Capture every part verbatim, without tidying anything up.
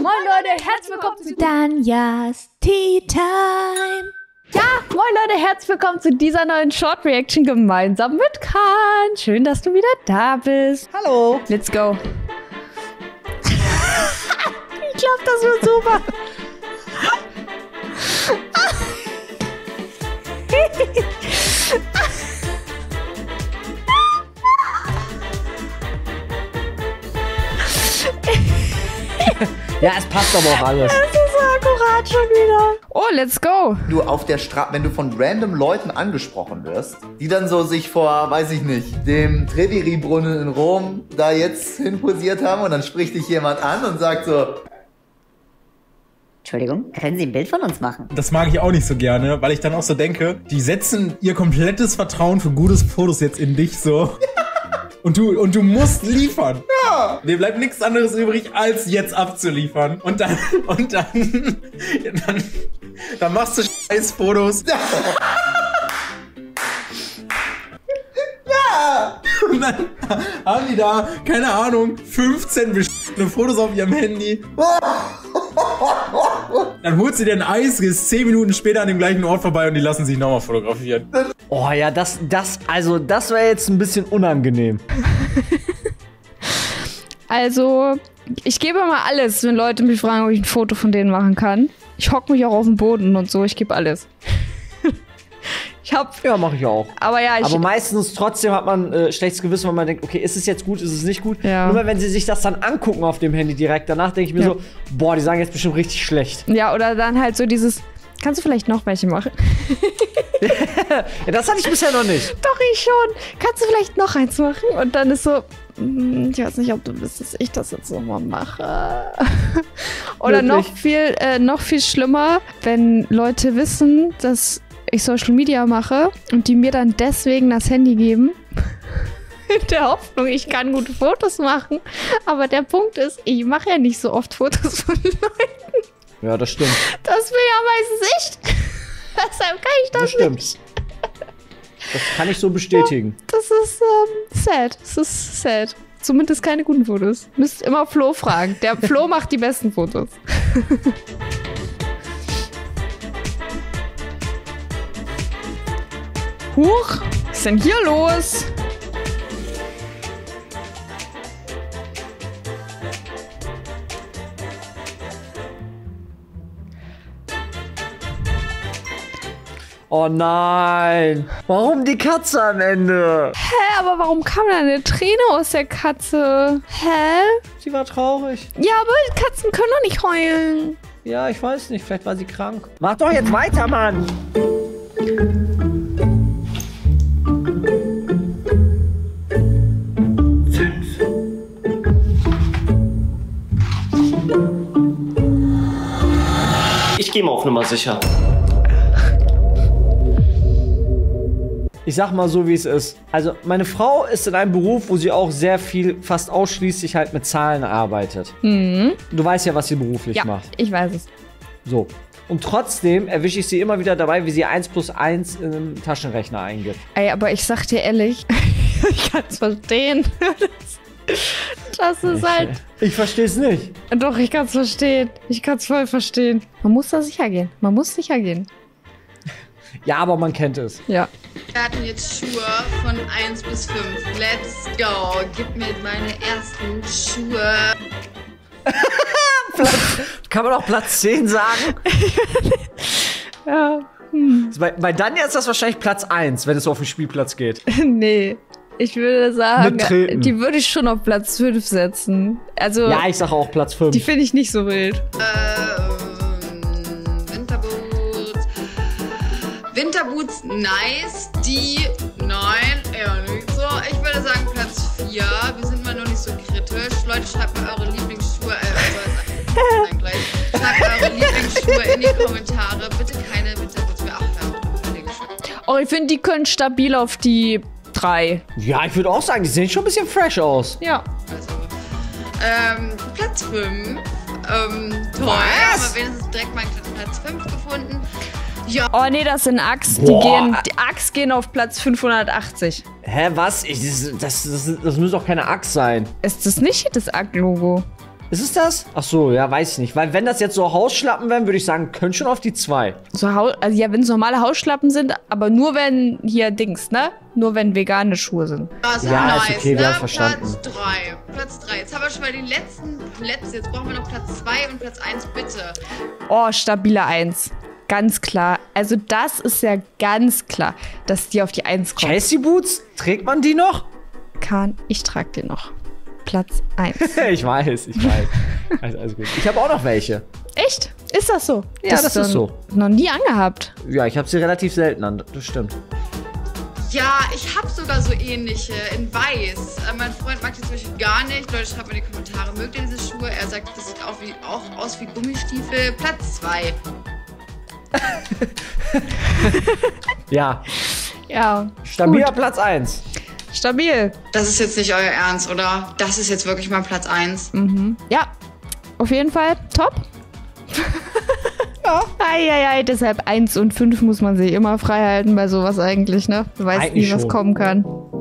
Moin Leute, herzlich willkommen zu Danjas Tea Time. Ja, moin Leute, herzlich willkommen zu dieser neuen Short Reaction gemeinsam mit Kahn. Schön, dass du wieder da bist. Hallo. Let's go. Ich glaube, das wird super. Ja, es passt aber auch alles. Es ist so akkurat schon wieder. Oh, let's go. Du auf der Straße, wenn du von random Leuten angesprochen wirst, die dann so sich vor, weiß ich nicht, dem Trevi-Brunnen in Rom da jetzt hinposiert haben und dann spricht dich jemand an und sagt so: Entschuldigung, können Sie ein Bild von uns machen? Das mag ich auch nicht so gerne, weil ich dann auch so denke, die setzen ihr komplettes Vertrauen für gute Fotos jetzt in dich so. Und du, und du musst liefern. Ja. Dir bleibt nichts anderes übrig, als jetzt abzuliefern. Und dann, und dann, dann, dann machst du scheiß Fotos. Ja! Und dann haben die da, keine Ahnung, fünfzehn beschissene Fotos auf ihrem Handy. Dann holst du dir ein Eis, gehst zehn Minuten später an dem gleichen Ort vorbei und die lassen sich nochmal fotografieren. Oh ja, das, das, also das wäre jetzt ein bisschen unangenehm. Also, ich gebe mal alles, wenn Leute mich fragen, ob ich ein Foto von denen machen kann. Ich hocke mich auch auf den Boden und so, ich gebe alles. Ich hab... Ja, mache ich auch. Aber ja, ich... Aber meistens trotzdem hat man äh, schlechtes Gewissen, weil man denkt, okay, ist es jetzt gut, ist es nicht gut? Ja. Nur wenn sie sich das dann angucken auf dem Handy direkt, danach denke ich mir Ja. so, boah, die sagen jetzt bestimmt richtig schlecht. Ja, oder dann halt so dieses... Kannst du vielleicht noch welche machen? Ja, das hatte ich bisher noch nicht. Doch, ich schon. Kannst du vielleicht noch eins machen? Und dann ist so... hm, Ich weiß nicht, ob du willst, dass ich das jetzt nochmal mache. Oder Wirklich? noch viel, äh, noch viel schlimmer, wenn Leute wissen, dass ich Social Media mache und die mir dann deswegen das Handy geben. In der Hoffnung, ich kann gute Fotos machen. Aber der Punkt ist, ich mache ja nicht so oft Fotos von Leuten. Ja, das stimmt. Das will ja meistens ich. Deshalb kann ich das, Das stimmt. nicht. Das kann ich so bestätigen. Das ist ähm, sad. Das ist sad. Zumindest keine guten Fotos. Müsst immer Flo fragen. Der Flo macht die besten Fotos. Huch, was ist denn hier los? Oh nein. Warum die Katze am Ende? Hä, aber warum kam da eine Träne aus der Katze? Hä? Sie war traurig. Ja, aber Katzen können doch nicht heulen. Ja, ich weiß nicht. Vielleicht war sie krank. Mach doch jetzt weiter, Mann. Fünf. Ich gehe mal auf Nummer sicher. Ich sag mal so, wie es ist. Also, meine Frau ist in einem Beruf, wo sie auch sehr viel, fast ausschließlich halt mit Zahlen arbeitet. Mhm. Du weißt ja, was sie beruflich Ja, macht. ich weiß es. So. Und trotzdem erwische ich sie immer wieder dabei, wie sie eins plus eins in einem Taschenrechner eingibt. Ey, aber ich sag dir ehrlich, ich kann's verstehen. Das, das ist Ich, halt... ich verstehe es nicht. Doch, ich kann's verstehen. Ich kann's voll verstehen. Man muss da sicher gehen. Man muss sicher gehen. Ja, aber man kennt es. Ja. Wir hatten jetzt Schuhe von eins bis fünf. Let's go. Gib mir meine ersten Schuhe. Kann man auch Platz zehn sagen? Ja. Bei, bei Danja ist das wahrscheinlich Platz eins, wenn es auf den Spielplatz geht. Nee. Ich würde sagen, Mit Treten. die würde ich schon auf Platz fünf setzen. Also, Ja, ich sage auch Platz die fünf. finde ich nicht so wild. Ähm, Winterboots. Winterboots, nice. Die, nein, eher nicht so. Ich würde sagen Platz vier. Wir sind mal noch nicht so kritisch. Leute, schreibt mal eure Lieblingsschuhe. Äh, also, dann gleich. Schreibt mal eure Lieblingsschuhe in die Kommentare. Bitte keine Winterboots mehr. Ach, ja, auch Lieblingsschuhe. Oh, ich finde, die können stabil auf die drei. Ja, ich würde auch sagen, die sehen schon ein bisschen fresh aus. Ja. Also, ähm, Platz fünf. Ähm, toll. Was? Aber wenigstens direkt mal Platz fünf gefunden. Ja. Oh nee, das sind Axt. Die Boah. gehen, die Axt gehen auf Platz fünfhundertachtzig. Hä, was? Ich, das, das, das, das muss doch keine Axt sein. Ist das nicht das Axt-Logo? Ist es das? Ach so, ja, weiß ich nicht. Weil wenn das jetzt so Hausschlappen wären, würde ich sagen, können schon auf die zwei. So Hau also ja, wenn es normale Hausschlappen sind, aber nur wenn hier Dings, ne? Nur wenn vegane Schuhe sind. Das ist Ja, nice, ist okay, wir ne? haben verstanden. Platz drei. Platz drei. Jetzt haben wir schon mal die letzten Plätze. Jetzt brauchen wir noch Platz zwei und Platz eins, bitte. Oh, stabile eins. Ganz klar. Also das ist ja ganz klar, dass die auf die eins kommen. Chelsea Boots? Trägt man die noch? Kahn, ich trage den noch. Platz eins. Ich weiß, ich weiß. Also, alles gut. Ich habe auch noch welche. Echt? Ist das so? Ja, das ist so. Noch nie angehabt. Ja, ich habe sie relativ selten an. Das stimmt. Ja, ich habe sogar so ähnliche in weiß. Äh, mein Freund mag die zum Beispiel gar nicht. Leute, schreibt mir in die Kommentare, mögt ihr diese Schuhe? Er sagt, das sieht auch, wie, auch aus wie Gummistiefel. Platz zwei. Ja. Ja. Stabiler gut. Platz eins. Stabil. Das ist jetzt nicht euer Ernst, oder? Das ist jetzt wirklich mal Platz eins. Mhm. Ja. Auf jeden Fall top. Ja. Eieiei, deshalb eins und fünf muss man sich immer frei halten bei sowas eigentlich, ne? Du weißt Eigentlich nie, was schon. kommen kann.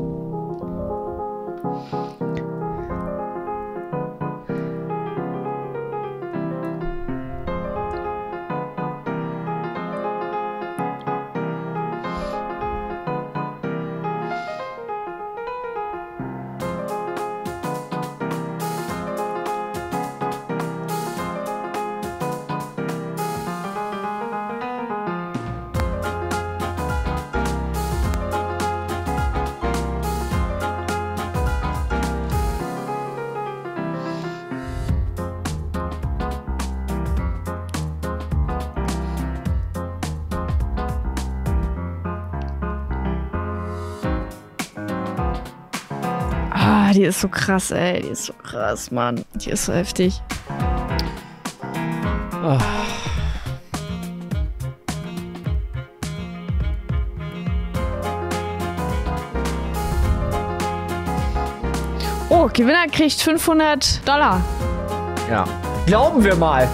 Ah, die ist so krass, ey. Die ist so krass, Mann. Die ist so heftig. Oh. Oh, Gewinner kriegt fünfhundert Dollar. Ja. Glauben wir mal.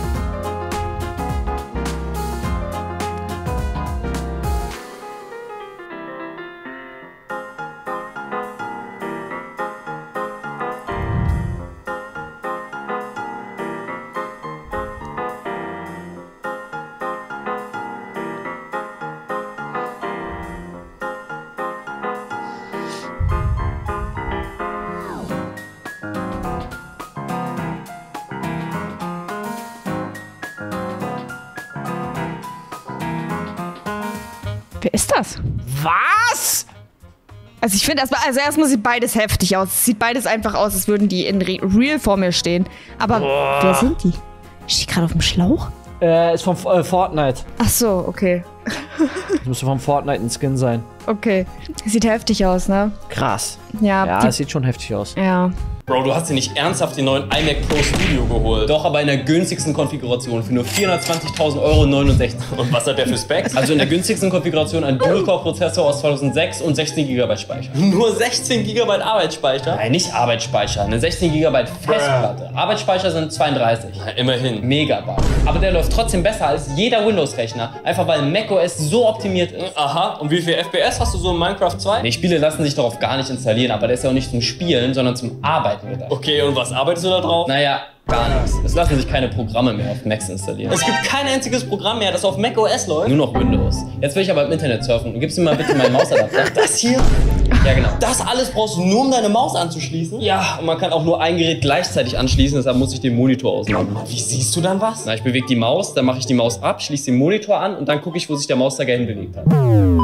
Wer ist das? Was? Also ich finde erstmal, also erstmal sieht beides heftig aus. Es sieht beides einfach aus, als würden die in Re Real vor mir stehen. Aber Boah. wer sind die? Steht die gerade auf dem Schlauch? Äh, ist vom äh, Fortnite. Ach so, okay. Das müsste vom Fortnite ein Skin sein. Okay. Sieht heftig aus, ne? Krass. Ja, Ja, die, es sieht schon heftig aus. ja. Bro, du hast dir nicht ernsthaft den neuen iMac Pro Studio geholt. Doch, aber in der günstigsten Konfiguration für nur vierhundertzwanzigtausend Euro neunundsechzig. Und was hat der für Specs? Also in der günstigsten Konfiguration ein Dual-Core-Prozessor aus zweitausendsechs und sechzehn Gigabyte Speicher. Nur sechzehn Gigabyte Arbeitsspeicher? Nein, nicht Arbeitsspeicher, eine sechzehn Gigabyte Festplatte. Arbeitsspeicher sind zweiunddreißig. Ja, immerhin. Megabyte. Aber der läuft trotzdem besser als jeder Windows-Rechner. Einfach weil macOS so optimiert ist. Aha, und wie viel F P S hast du so in Minecraft zwei? Nee, Spiele lassen sich darauf gar nicht installieren, aber der ist ja auch nicht zum Spielen, sondern zum Arbeiten gedacht. Okay, und was arbeitest du da drauf? Naja, gar nichts. Es lassen sich keine Programme mehr auf Macs installieren. Es gibt kein einziges Programm mehr, das auf macOS läuft. Nur noch Windows. Jetzt will ich aber im Internet surfen. Gibst du mir mal bitte meinen Mausadapter? Das hier? Ja, genau. Das alles brauchst du nur, um deine Maus anzuschließen? Ja, und man kann auch nur ein Gerät gleichzeitig anschließen, deshalb muss ich den Monitor ausmachen. Wie siehst du dann was? Na, ich bewege die Maus, dann mache ich die Maus ab, schließe den Monitor an und dann gucke ich, wo sich der Mauszeiger hinbewegt hat.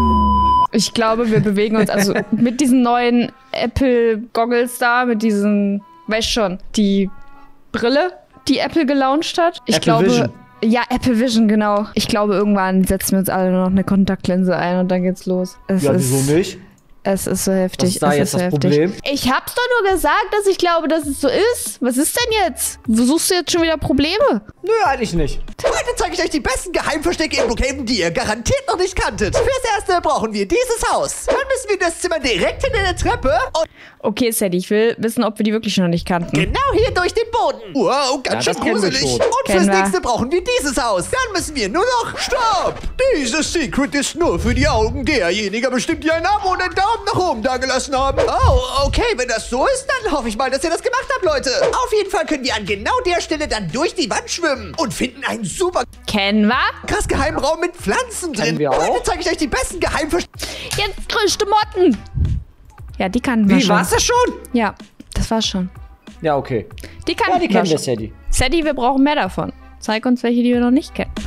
Ich glaube, wir bewegen uns also mit diesen neuen Apple-Goggles da, mit diesen, weißt schon, die Brille, die Apple gelauncht hat. Ich Apple glaube, Vision. Ja, Apple Vision, genau. Ich glaube, irgendwann setzen wir uns alle nur noch eine Kontaktlinse ein und dann geht's los. Es Ja, ist, wieso nicht? Es ist so heftig. Was ist da es jetzt ist so das heftig. Problem? Ich hab's doch nur gesagt, dass ich glaube, dass es so ist. Was ist denn jetzt? Wo suchst du jetzt schon wieder Probleme? Nö, eigentlich nicht. Guck Heute zeige ich euch die besten Geheimverstecke in Brookhaven, die ihr garantiert noch nicht kanntet. Fürs Erste brauchen wir dieses Haus. Dann müssen wir in das Zimmer direkt hinter der Treppe und Okay, Sadie, ich will wissen, ob wir die wirklich noch nicht kannten. genau hier durch den Boden. Wow, ganz Ja, schön das kennen wir gruselig. schon. Und Kennen fürs wir. Nächste brauchen wir dieses Haus. Dann müssen wir nur noch... Stopp! Dieses Secret ist nur für die Augen derjenigen bestimmt, die ein Abo und einen Daumen nach oben dagelassen haben. Oh, okay, wenn das so ist, dann hoffe ich mal, dass ihr das gemacht habt, Leute. Auf jeden Fall können wir an genau der Stelle dann durch die Wand schwimmen und finden einen super Kennen wir? krass geheimen Raum mit Pflanzen drin. Kennen wir auch. Heute zeige ich euch die besten Geheimverstecke. Jetzt größte Motten. Ja, die kannten wir Wie, schon. war's das schon? Ja, das war's schon. Ja, okay. Die kannten Ja, die kennen wir, schon. Sadie. Sadie, wir brauchen mehr davon. Zeig uns welche, die wir noch nicht kennen.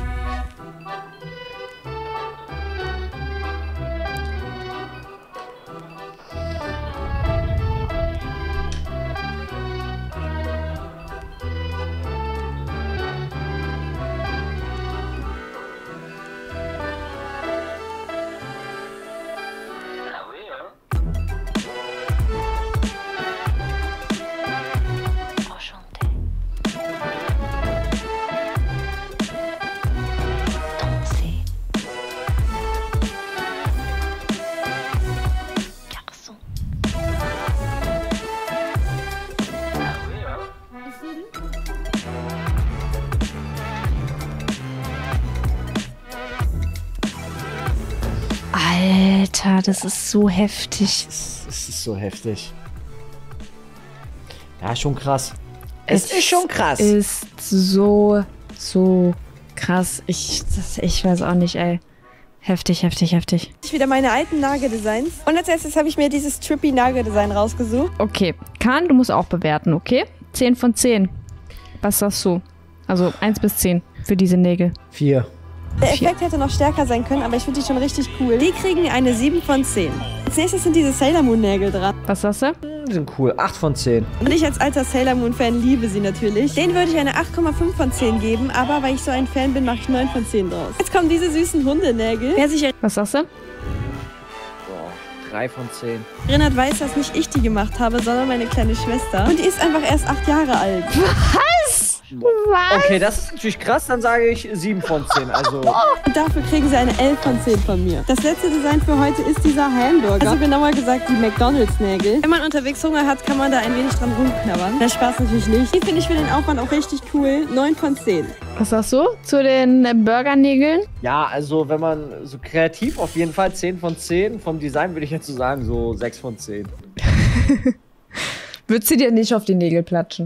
Alter, das ist so heftig. Es ist so heftig. Ja, schon krass. Es, Es ist schon krass. Ist so, so krass. Ich, das, ich weiß auch nicht, ey. Heftig, heftig, heftig. Ich wieder meine alten Nageldesigns. Und als erstes habe ich mir dieses trippy Nageldesign rausgesucht. Okay, Kahn, du musst auch bewerten, okay? zehn von zehn. Was sagst du? Also eins bis zehn für diese Nägel. Vier. Der Effekt hätte noch stärker sein können, aber ich finde die schon richtig cool. Die kriegen eine sieben von zehn. Als nächstes sind diese Sailor Moon Nägel dran. Was sagst du? Die sind cool. acht von zehn. Und ich als alter Sailor Moon Fan liebe sie natürlich. Den würde ich eine acht Komma fünf von zehn geben, aber weil ich so ein Fan bin, mache ich neun von zehn draus. Jetzt kommen diese süßen Hundenägel. Wer sich Was sagst du? drei von zehn. erinnert, weiß, dass nicht ich die gemacht habe, sondern meine kleine Schwester. Und die ist einfach erst acht Jahre alt. Was? Was? Okay, das ist natürlich krass. Dann sage ich sieben von zehn. Also, Und dafür kriegen sie eine elf von zehn von mir. Das letzte Design für heute ist dieser Hamburger. Also genauer gesagt die McDonalds-Nägel. Wenn man unterwegs Hunger hat, kann man da ein wenig dran rumknabbern. Der Spaß natürlich nicht. Die finde ich für den Aufwand auch richtig cool. neun von zehn. Was sagst du zu den äh, Burgernägeln? ja, also wenn man so kreativ auf jeden Fall zehn von zehn. Vom Design würde ich jetzt so sagen, so sechs von zehn. Würdest du dir nicht auf die Nägel platschen?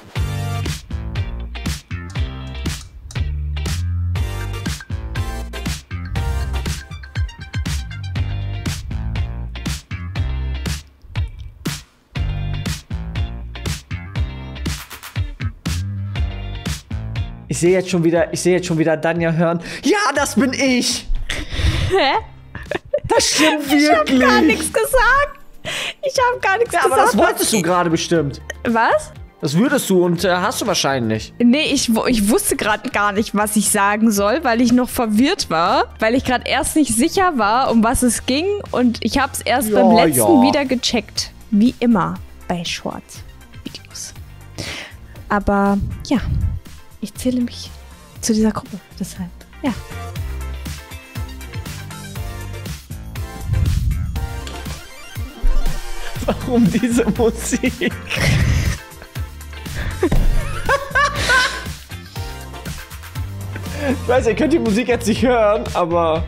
Ich sehe jetzt schon wieder, ich sehe jetzt schon wieder Danja hören. Ja, das bin ich. Hä? Das stimmt wirklich. Ich habe gar nichts gesagt. Ich habe gar nichts Ja, aber gesagt. das wolltest du gerade bestimmt. Was? Das würdest du und äh, hast du wahrscheinlich. Nee, ich, wu- ich wusste gerade gar nicht, was ich sagen soll, weil ich noch verwirrt war. Weil ich gerade erst nicht sicher war, um was es ging. Und ich habe es erst Ja, beim letzten ja. wieder gecheckt. Wie immer bei Short-Videos. Aber ja, ich zähle mich zu dieser Gruppe. Deshalb, ja. Warum diese Musik? Ich weiß, ihr könnt die Musik jetzt nicht hören, aber...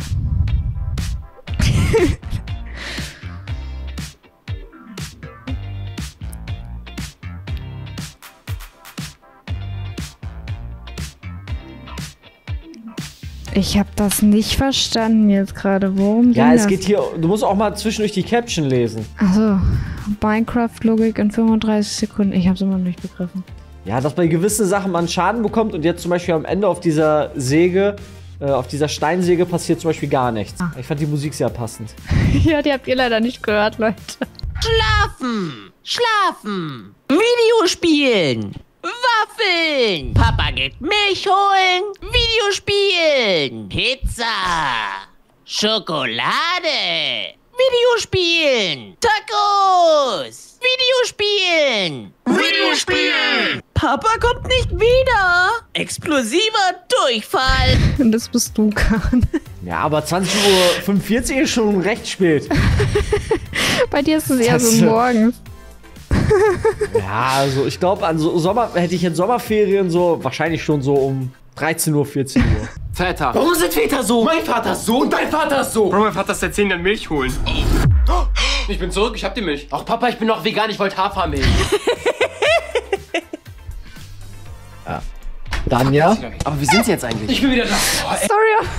Ich habe das nicht verstanden jetzt gerade. Worum Ja, ging es das? geht hier... Du musst auch mal zwischendurch die Caption lesen. Also, Minecraft-Logik in fünfunddreißig Sekunden. Ich habe es immer noch nicht begriffen. Ja, dass bei gewissen Sachen man Schaden bekommt und jetzt zum Beispiel am Ende auf dieser Säge, äh, auf dieser Steinsäge passiert zum Beispiel gar nichts. Ah. Ich fand die Musik sehr passend. Ja, die habt ihr leider nicht gehört, Leute. Schlafen, schlafen, Videospielen, Waffeln, Papa geht Milch holen, Videospielen, Pizza, Schokolade, Videospielen, Tacos, Videospielen, Videospielen. Papa kommt nicht wieder. Explosiver Durchfall. Und das bist du, Kahn. Ja, aber zwanzig Uhr fünfundvierzig ist schon recht spät. Bei dir ist es eher Das- so morgens. Ja, also ich glaube, an so Sommer hätte ich in Sommerferien so wahrscheinlich schon so um dreizehn Uhr, vierzehn Uhr. Väter. Warum sind Väter so? Mein Vater ist so und dein Vater ist so. Bro, mein Vater ist seit zehn Jahren Milch holen. Ich bin zurück, ich hab die Milch. Ach Papa, ich bin noch vegan, ich wollte Hafermilch. Ja. Dann ja. Aber wie sind sie jetzt eigentlich? Ich bin wieder da. Oh, Sorry.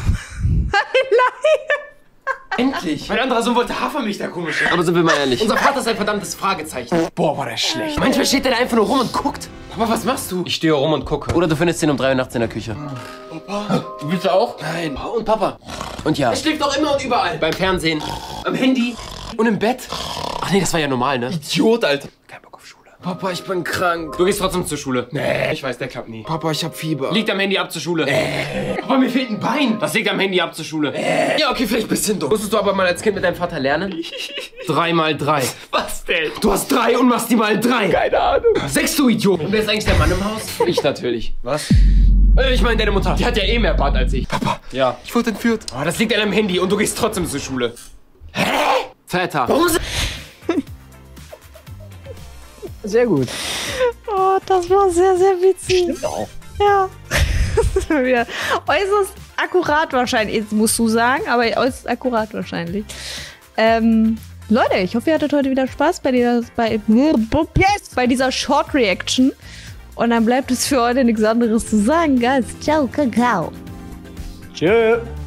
endlich. Mein anderer Sohn wollte Hafermilch, der komische. Aber sind wir mal ehrlich. Unser Vater ist ein verdammtes Fragezeichen. Boah, war der schlecht. Manchmal steht der da einfach nur rum und guckt. Aber was machst du? Ich stehe rum und gucke. Oder du findest ihn um drei Uhr nachts in der Küche. Opa, du willst auch? Nein. Und Papa? Und ja. Er schläft doch immer und überall. Beim Fernsehen, am Handy und im Bett. Ach nee, das war ja normal, ne? Idiot, Alter. Kein Bock auf Schule. Papa, ich bin krank. Du gehst trotzdem zur Schule. Nee. Ich weiß, der klappt nie. Papa, ich hab Fieber. Liegt am Handy ab zur Schule. Nee. Papa, mir fehlt ein Bein. Das liegt am Handy ab zur Schule. Nee. Ja, okay, vielleicht ein bisschen dumm. Musstest du aber mal als Kind mit deinem Vater lernen? Drei mal drei. Was denn? Du hast drei und machst die mal drei. Keine Ahnung. Sechs, du Idiot. Und wer ist eigentlich der Mann im Haus? Ich natürlich. Was? Ich meine, deine Mutter. Die hat ja eh mehr Bart als ich. Papa. Ja. Ich wurde entführt. Oh, das liegt an deinem Handy und du gehst trotzdem zur Schule. Hä? Väter. Warum sind... Sehr gut. Oh, das war sehr, sehr witzig. Stimmt auch. Ja. Das war wieder äußerst akkurat wahrscheinlich. Jetzt musst du sagen, aber äußerst akkurat wahrscheinlich. Ähm, Leute, ich hoffe, ihr hattet heute wieder Spaß bei dieser, bei, yes, bei dieser Short Reaction. Und dann bleibt es für heute nichts anderes zu sagen, guys. Ciao, Kakao. Tschö.